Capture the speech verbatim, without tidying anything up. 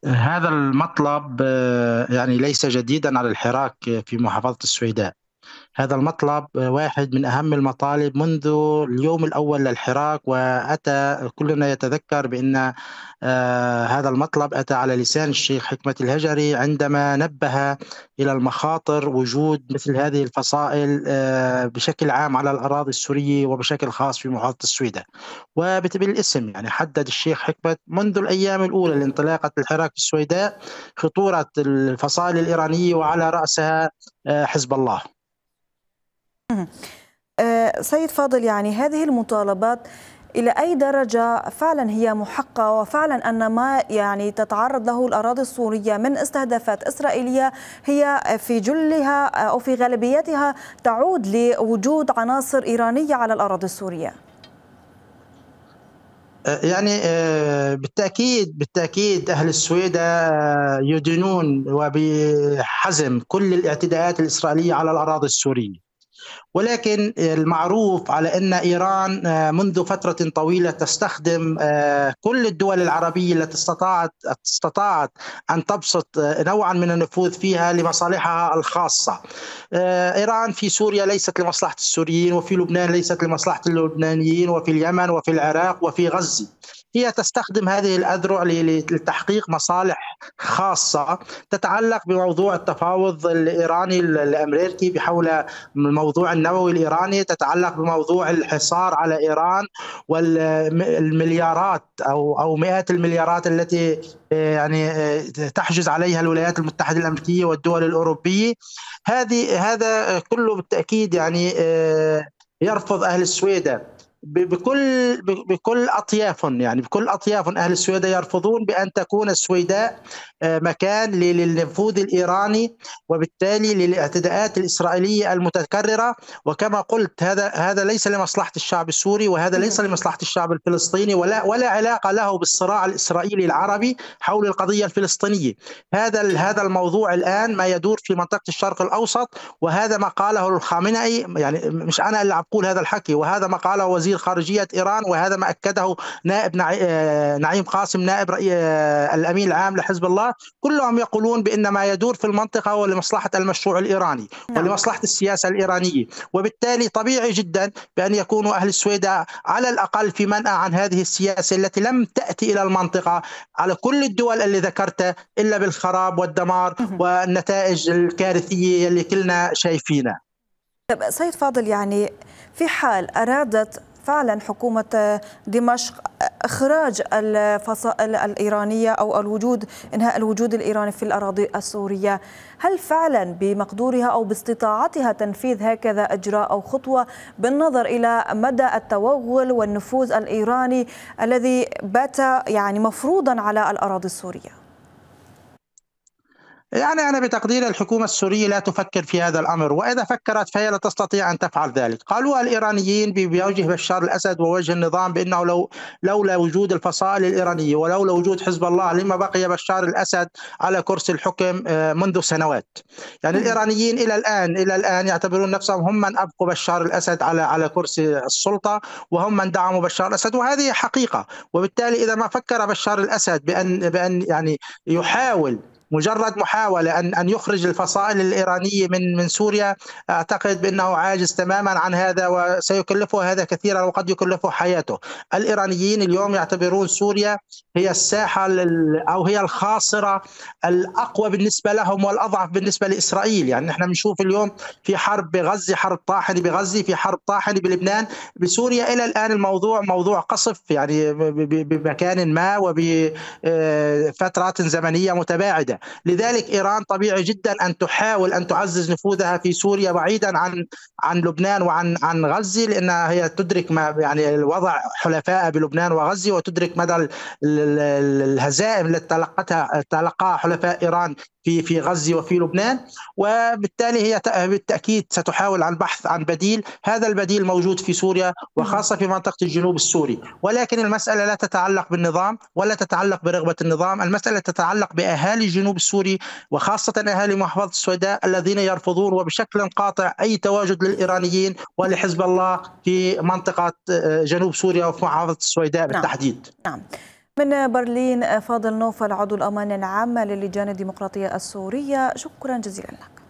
هذا المطلب آه، يعني ليس جديدا على الحراك في محافظة السويداء. هذا المطلب واحد من أهم المطالب منذ اليوم الأول للحراك، وأتى كلنا يتذكر بأن آه، هذا المطلب أتى على لسان الشيخ حكمة الهجري عندما نبه إلى المخاطر وجود مثل هذه الفصائل آه، بشكل عام على الأراضي السورية وبشكل خاص في محافظة السويداء. وبالاسم يعني حدد الشيخ حكمة منذ الأيام الأولى لانطلاقة الحراك في السويداء خطورة الفصائل الإيرانية وعلى رأسها آه، حزب الله. مهم. آه، سيد فاضل، يعني هذه المطالبات إلى أي درجة فعلا هي محقة، وفعلا أن ما يعني تتعرض له الأراضي السورية من استهدافات إسرائيلية هي في جلها أو في غالبيتها تعود لوجود عناصر إيرانية على الأراضي السورية؟ يعني آه، بالتأكيد بالتأكيد أهل السويداء آه، يدينون وبحزم كل الاعتداءات الإسرائيلية على الأراضي السورية. ولكن المعروف على أن إيران آه، منذ فترة طويلة تستخدم آه، كل الدول العربية التي استطاعت استطاعت أن تبسط آه، نوعا من النفوذ فيها لمصالحها الخاصة. آه، إيران في سوريا ليست لمصلحة السوريين، وفي لبنان ليست لمصلحة اللبنانيين، وفي اليمن وفي العراق وفي غزة. هي تستخدم هذه الأذرع لتحقيق مصالح خاصة تتعلق بموضوع التفاوض الإيراني الأمريكي بحول الموضوع النووي الإيراني، تتعلق بموضوع الحصار على إيران والمليارات أو أو مئات المليارات التي يعني تحجز عليها الولايات المتحدة الأمريكية والدول الأوروبية. هذه هذا كله بالتأكيد يعني يرفض أهل السويداء بكل بكل اطياف، يعني بكل اطياف اهل السويداء يرفضون بان تكون السويداء مكان للنفوذ الايراني وبالتالي للاعتداءات الاسرائيليه المتكرره. وكما قلت هذا هذا ليس لمصلحه الشعب السوري، وهذا ليس لمصلحه الشعب الفلسطيني، ولا ولا علاقه له بالصراع الاسرائيلي العربي حول القضيه الفلسطينيه. هذا هذا الموضوع الان ما يدور في منطقه الشرق الاوسط، وهذا ما قاله الخامنئي. يعني مش انا اللي اقول هذا الحكي، وهذا ما قاله وزير خارجية إيران، وهذا ما أكده نائب نعيم قاسم نائب الأمين العام لحزب الله. كلهم يقولون بأن ما يدور في المنطقة هو لمصلحة المشروع الإيراني ولمصلحة السياسة الإيرانية، وبالتالي طبيعي جدا بأن يكونوا أهل السويداء على الأقل في منأى عن هذه السياسة التي لم تأتي إلى المنطقة على كل الدول اللي ذكرتها إلا بالخراب والدمار والنتائج الكارثية اللي كلنا شايفينها. سيد فاضل، يعني في حال أرادت فعلا حكومة دمشق إخراج الفصائل الإيرانية أو الوجود إنهاء الوجود الإيراني في الأراضي السورية، هل فعلا بمقدورها أو باستطاعتها تنفيذ هكذا إجراء أو خطوة بالنظر إلى مدى التوغل والنفوذ الإيراني الذي بات يعني مفروضا على الأراضي السورية؟ يعني أنا بتقدير الحكومة السورية لا تفكر في هذا الأمر، وإذا فكرت فهي لا تستطيع أن تفعل ذلك. قالوا الإيرانيين بوجه بشار الأسد ووجه النظام بأنه لو لولا وجود الفصائل الإيرانية ولولا وجود حزب الله لما بقي بشار الأسد على كرسي الحكم منذ سنوات. يعني الإيرانيين إلى الآن إلى الآن يعتبرون نفسهم هم من أبقوا بشار الأسد على على كرسي السلطة، وهم من دعموا بشار الأسد، وهذه حقيقة. وبالتالي إذا ما فكر بشار الأسد بأن بأن يعني يحاول مجرد محاولة أن أن يخرج الفصائل الإيرانية من من سوريا، أعتقد بأنه عاجز تماما عن هذا، وسيكلفه هذا كثيرا وقد يكلفه حياته. الإيرانيين اليوم يعتبرون سوريا هي الساحة أو هي الخاصرة الأقوى بالنسبة لهم والأضعف بالنسبة لإسرائيل. يعني نحن بنشوف اليوم في حرب بغزة، حرب طاحنة بغزة، في حرب طاحنة بلبنان، بسوريا إلى الآن الموضوع موضوع قصف يعني بمكان ما وبفترات زمنية متباعدة. لذلك إيران طبيعي جدا أن تحاول أن تعزز نفوذها في سوريا بعيدا عن عن لبنان وعن عن غزة، لأنها هي تدرك ما يعني الوضع حلفائها بلبنان وغزة، وتدرك مدى الهزائم التي تلقتها تلقاها حلفاء إيران في في غزة وفي لبنان. وبالتالي هي بالتأكيد ستحاول عن البحث عن بديل. هذا البديل موجود في سوريا وخاصة في منطقة الجنوب السوري، ولكن المسألة لا تتعلق بالنظام ولا تتعلق برغبة النظام، المسألة تتعلق بأهالي الجنوب السوري وخاصة أهالي محافظة السويداء الذين يرفضون وبشكل قاطع أي تواجد للإيرانيين ولحزب الله في منطقة جنوب سوريا وفي محافظة السويداء بالتحديد. نعم. نعم. من برلين فاضل نوفل عضو الأمانة العامة للجان الديمقراطية السورية، شكرا جزيلا لك.